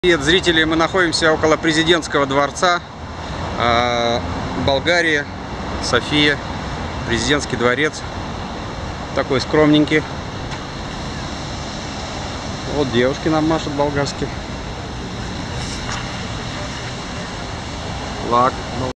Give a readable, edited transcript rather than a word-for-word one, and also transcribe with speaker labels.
Speaker 1: Привет, зрители! Мы находимся около президентского дворца Болгарии, София, президентский дворец. Такой скромненький. Вот девушки нам машут болгарские. Флаг.